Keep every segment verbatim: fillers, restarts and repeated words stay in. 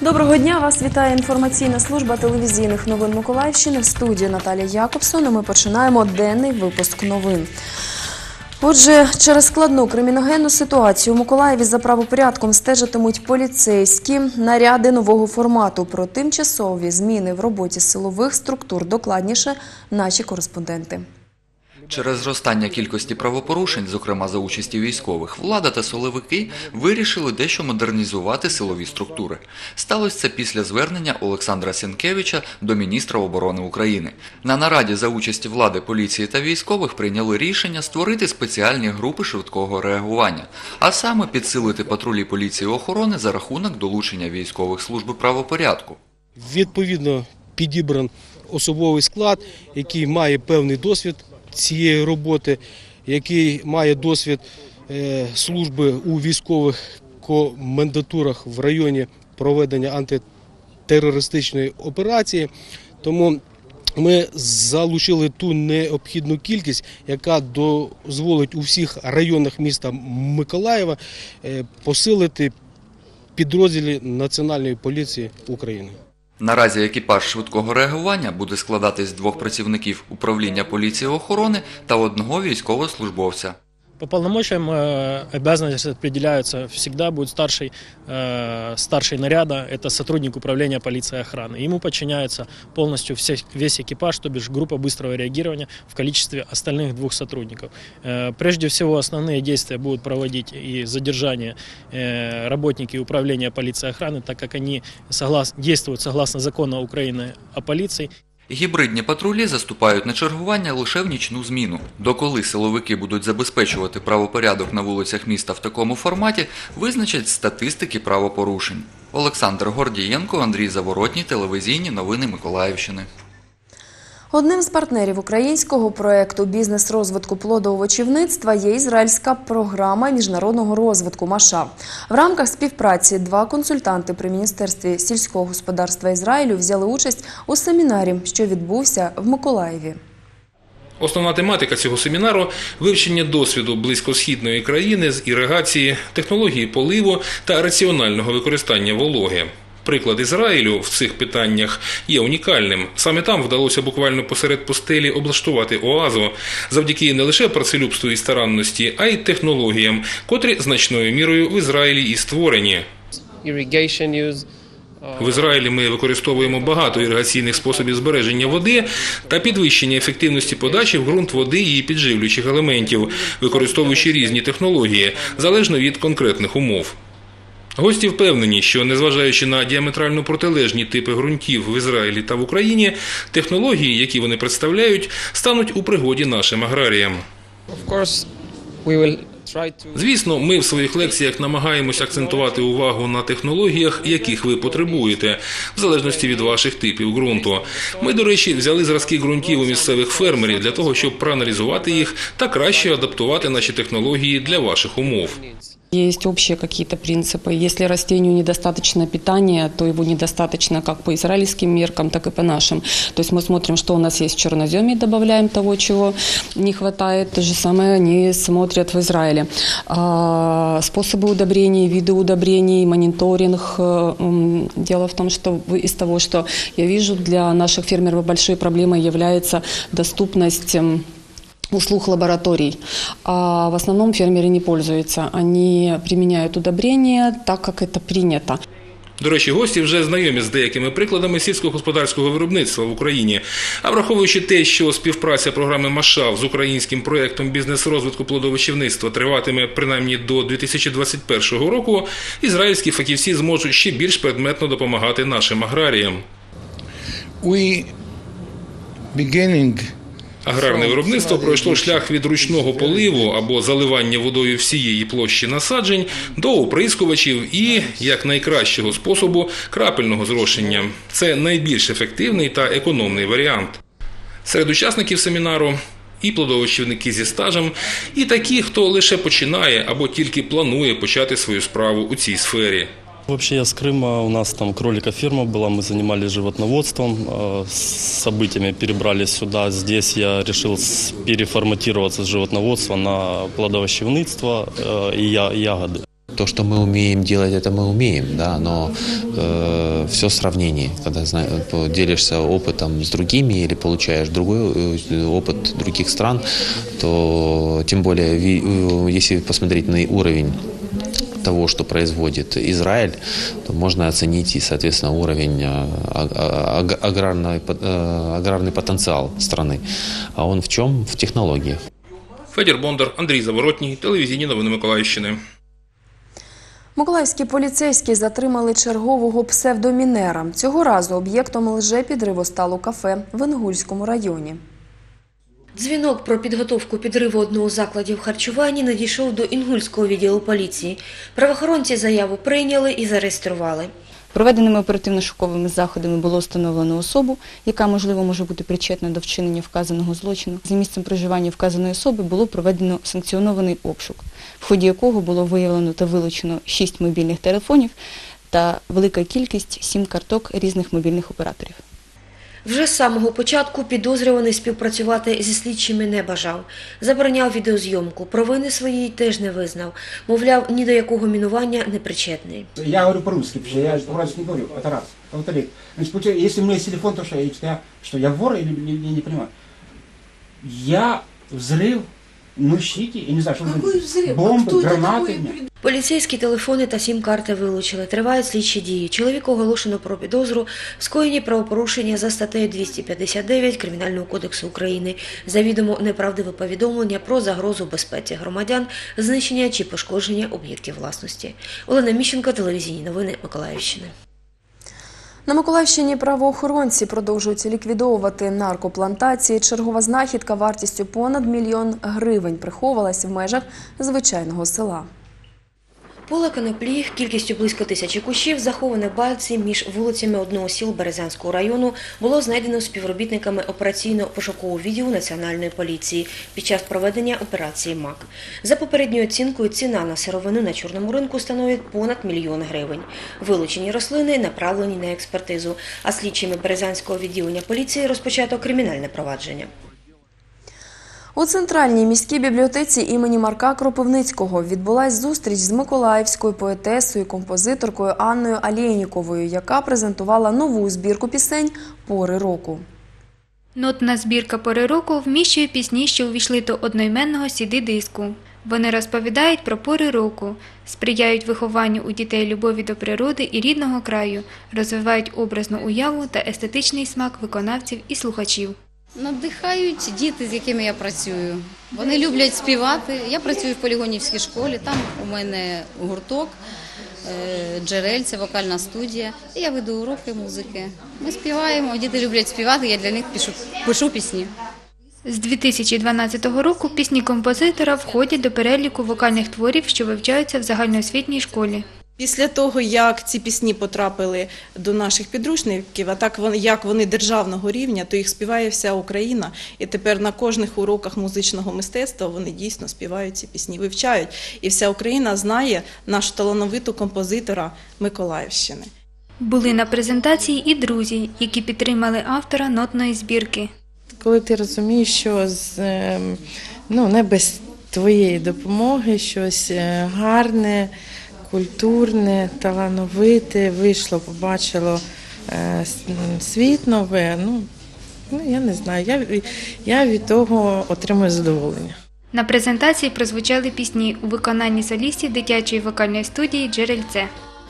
Доброго дня! Вас вітає інформаційна служба телевізійних новин Миколаївщини. В студії Наталія Якобсон. Ми починаємо денний випуск новин. Отже, через складну криміногенну ситуацію у Миколаєві за правопорядком стежитимуть поліцейські. Наряди нового формату про тимчасові зміни в роботі силових структур. Докладніше наші кореспонденти. Через зростання кількості правопорушень, зокрема за участі військових, влада та силовики вирішили дещо модернізувати силові структури. Сталося це після звернення Олександра Сінкевича до міністра оборони України. На нараді за участі влади, поліції та військових прийняли рішення створити спеціальні групи швидкого реагування, а саме підсилити патрулі поліції і охорони за рахунок долучення військових служби правопорядку. Відповідно підібран особовий склад, який має певний досвід цієї роботи, який має досвід служби у військових комендатурах в районі проведення антитерористичної операції. Тому ми залучили ту необхідну кількість, яка дозволить у всіх районах міста Миколаєва посилити підрозділи Національної поліції України. Наразі екіпаж швидкого реагування буде складатись з двох працівників управління поліції і охорони та одного військовослужбовця. По полномочиям э, обязанности определяются, всегда будет старший, э, старший наряда, это сотрудник управления полиции и охраны. Ему подчиняется полностью все, весь экипаж, то бишь группа быстрого реагирования в количестве остальных двух сотрудников. Э, прежде всего основные действия будут проводить и задержание э, работники управления полиции и охраны, так как они соглас, действуют согласно закону Украины о полиции. Гібридні патрулі заступають на чергування лише в нічну зміну. Доколи силовики будуть забезпечувати правопорядок на вулицях міста в такому форматі, визначать статистики правопорушень. Олександр Гордієнко, Андрій Заворотній, телевізійні новини Миколаївщини. Одним з партнерів українського проєкту «Бізнес-розвитку плодоовочівництва» є ізраїльська програма міжнародного розвитку «Маша». В рамках співпраці два консультанти при Міністерстві сільського господарства Ізраїлю взяли участь у семінарі, що відбувся в Миколаєві. Основна тематика цього семінару – вивчення досвіду близькосхідної країни з іригації, технології поливу та раціонального використання вологи. Приклад Ізраїлю в цих питаннях є унікальним. Саме там вдалося буквально посеред пустелі облаштувати оазу завдяки не лише працелюбству і старанності, а й технологіям, котрі значною мірою в Ізраїлі і створені. В Ізраїлі ми використовуємо багато іригаційних способів збереження води та підвищення ефективності подачі в ґрунт води і її підживлюючих елементів, використовуючи різні технології, залежно від конкретних умов. Гості впевнені, що, незважаючи на діаметрально протилежні типи ґрунтів в Ізраїлі та в Україні, технології, які вони представляють, стануть у пригоді нашим аграріям. Звісно, ми в своїх лекціях намагаємось акцентувати увагу на технологіях, яких ви потребуєте, в залежності від ваших типів ґрунту. Ми, до речі, взяли зразки ґрунтів у місцевих фермерів для того, щоб проаналізувати їх та краще адаптувати наші технології для ваших умов. Есть общие какие-то принципы. Если растению недостаточно питания, то его недостаточно как по израильским меркам, так и по нашим. То есть мы смотрим, что у нас есть в черноземе, добавляем того, чего не хватает. То же самое они смотрят в Израиле. Способы удобрений, виды удобрений, мониторинг. Дело в том, что из того, что я вижу, для наших фермеров большой проблемой является доступность услуг лабораторий. А в основном фермеры не пользуются. Они применяют удобрения так, как это принято. До речі, гості вже знайомі з деякими прикладами сільськогосподарського виробництва в Україні. А враховуючи те, що співпраця програми «Маша» з українським проєктом бізнес-розвитку плодовочівництва триватиме принаймні до дві тисячі двадцять першого року, ізраїльські фахівці зможуть ще більш предметно допомагати нашим аграріям. We beginning Аграрне виробництво пройшло шлях від ручного поливу або заливання водою всієї площі насаджень до оприскувачів і, як найкращого способу, крапельного зрошення. Це найбільш ефективний та економний варіант. Серед учасників семінару і плодовочівники зі стажем, і такі, хто лише починає або тільки планує почати свою справу у цій сфері. Вообще я с Крыма, у нас там кроликоферма была, мы занимались животноводством, с событиями перебрались сюда. Здесь я решил переформатироваться с животноводства на плодовощевництво и ягоды. То, что мы умеем делать, это мы умеем, да, но э, все сравнение. Когда зна- делишься опытом с другими или получаешь другой э, опыт других стран, то тем более, ви- если посмотреть на уровень того, что производит Израиль, то можно оценить и, соответственно, уровень э, аг- аграрный, э, аграрный потенциал страны. А он в чем? В технологиях. Федір Бондар, Андрій Заворотній, телевізійні новини Миколаївщини. Миколаївські поліцейські затримали чергового псевдомінера. Цього разу об'єктом лжепідриву стало кафе в Інгульському районі. Дзвінок про підготовку підриву одного з закладів харчування надійшов до Інгульського відділу поліції. Правоохоронці заяву прийняли і зареєстрували. Проведеними оперативно-шуковими заходами було встановлено особу, яка, можливо, може бути причетна до вчинення вказаного злочину. За місцем проживання вказаної особи було проведено санкціонований обшук, в ході якого було виявлено та вилучено шість мобільних телефонів та велика кількість сім-карток різних мобільних операторів. Вже з самого початку підозрюваний співпрацювати зі слідчими не бажав. Забороняв відеозйомку, провини своєї теж не визнав. Мовляв, ні до якого мінування не причетний. Я говорю по-русски, потому что я по-русски не говорю, это раз. Во-вторых, если у меня есть телефон, то что я, что я, что я вор или не, не, не понимаю. Я взрыв, ну щити, я не знаю, что это, бомбы, гранаты. Поліцейські телефони та сім-карти вилучили. Тривають слідчі дії. Чоловіку оголошено про підозру в скоєнні правопорушення за статтею двісті п'ятдесят дев'ять Кримінального кодексу України. Завідомо неправдиве повідомлення про загрозу безпеці громадян, знищення чи пошкодження об'єктів власності. Олена Міщенко, телевізійні новини Миколаївщини. На Миколаївщині правоохоронці продовжують ліквідовувати наркоплантації. Чергова знахідка вартістю понад мільйон гривень приховувалась в межах звичайного села. Поле коноплі кількістю близько тисячі кущів, заховане в балці між вулицями одного з сіл Березанського району, було знайдено співробітниками операційно-пошукового відділу Національної поліції під час проведення операції МАК. За попередньою оцінкою, ціна на сировину на чорному ринку становить понад мільйон гривень. Вилучені рослини направлені на експертизу, а слідчими Березанського відділення поліції розпочато кримінальне провадження. У Центральній міській бібліотеці імені Марка Кропивницького відбулась зустріч з миколаївською поетесою, композиторкою Анною Алєйніковою, яка презентувала нову збірку пісень «Пори року». Нотна збірка «Пори року» вміщує пісні, що увійшли до одноіменного сі ді-диску. Вони розповідають про пори року, сприяють вихованню у дітей любові до природи і рідного краю, розвивають образну уяву та естетичний смак виконавців і слухачів. Надихають діти, з якими я працюю. Вони люблять співати. Я працюю в Полігонівській школі, там у мене гурток, Джерельце, вокальна студія. І я веду уроки музики. Ми співаємо, діти люблять співати, я для них пишу, пишу пісні. З дві тисячі дванадцятого року пісні композитора входять до переліку вокальних творів, що вивчаються в загальноосвітній школі. Після того, як ці пісні потрапили до наших підручників, а так як вони державного рівня, то їх співає вся Україна. І тепер на кожних уроках музичного мистецтва вони дійсно співають ці пісні, вивчають. І вся Україна знає нашу талановиту композитора Миколаївщини. Були на презентації і друзі, які підтримали автора нотної збірки. Коли ти розумієш, що ну, не без твоєї допомоги щось гарне, культурне, талановите, вийшло, побачило е, світ нове, ну, ну я не знаю, я, я від того отримую задоволення. На презентації прозвучали пісні у виконанні солістів дитячої вокальної студії «Джерельце».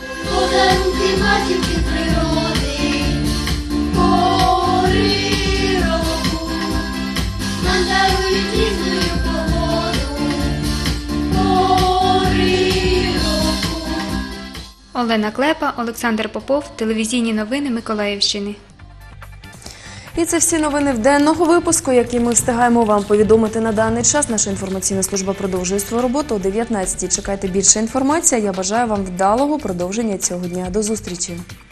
Олена Клепа, Олександр Попов, телевізійні новини Миколаївщини. І це всі новини в денного випуску, які ми встигаємо вам повідомити на даний час. Наша інформаційна служба продовжує свою роботу о дев'ятнадцятій. Чекайте більше інформації. Я бажаю вам вдалого продовження цього дня. До зустрічі.